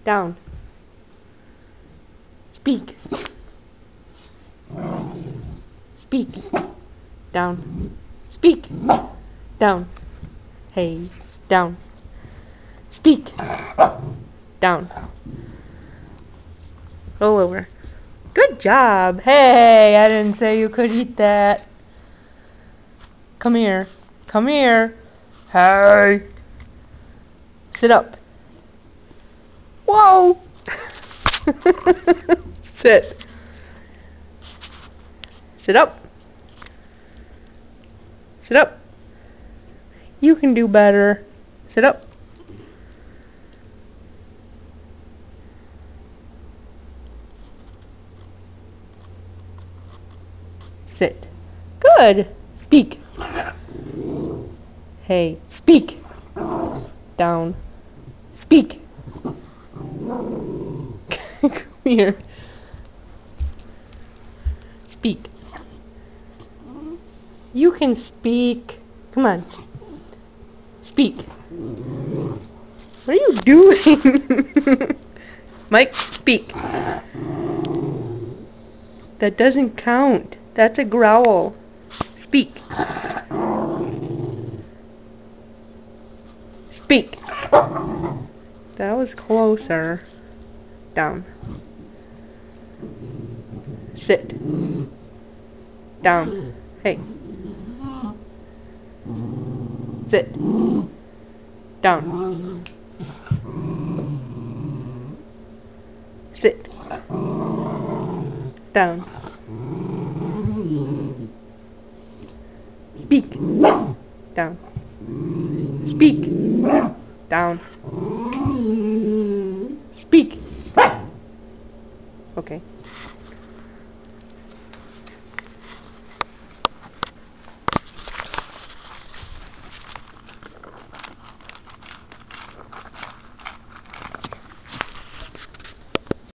Down. Speak. Speak. Down. Speak. Down. Hey. Down. Speak. Down. Roll over. Good job. Hey, I didn't say you could eat that. Come here. Come here. Hey. Sit up. Whoa. Sit. Sit up. Sit up. You can do better. Sit up. Sit. Good. Speak. Hey, speak. Down. Speak. Come here. Speak. You can speak. Come on. Speak. What are you doing? Mike, speak. That doesn't count. That's a growl. Speak. Speak. That was closer. Down. Sit. Down. Hey. Sit. Down. Sit. Down. Speak. Down. Speak. Down. Speak. Okay.